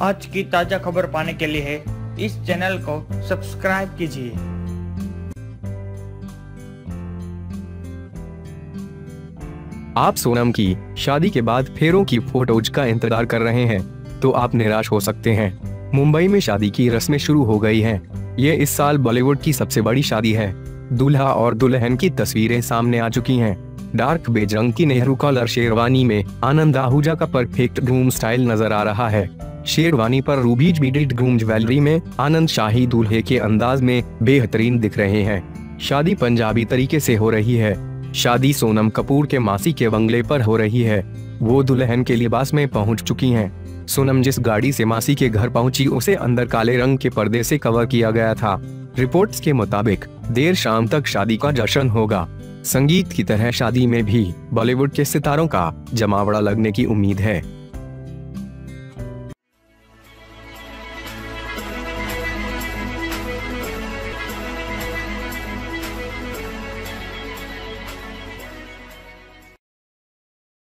आज की ताजा खबर पाने के लिए इस चैनल को सब्सक्राइब कीजिए। आप सोनम की शादी के बाद फेरों की फोटोज का इंतजार कर रहे हैं तो आप निराश हो सकते हैं। मुंबई में शादी की रस्में शुरू हो गई हैं। ये इस साल बॉलीवुड की सबसे बड़ी शादी है। दूल्हा और दुल्हन की तस्वीरें सामने आ चुकी हैं। डार्क बेज रंग की नेहरू कलर शेरवानी में आनंद आहूजा का परफेक्ट ग्रूम स्टाइल नजर आ रहा है। शेरवानी पर रूबीज बिडिड ग्रूम ज्वेलरी में आनंद शाही दूल्हे के अंदाज में बेहतरीन दिख रहे हैं। शादी पंजाबी तरीके से हो रही है। शादी सोनम कपूर के मासी के बंगले पर हो रही है। वो दुल्हन के लिबास में पहुंच चुकी हैं। सोनम जिस गाड़ी से मासी के घर पहुंची उसे अंदर काले रंग के पर्दे से कवर किया गया था। रिपोर्ट्स के मुताबिक देर शाम तक शादी का जश्न होगा। संगीत की तरह शादी में भी बॉलीवुड के सितारों का जमावड़ा लगने की उम्मीद है।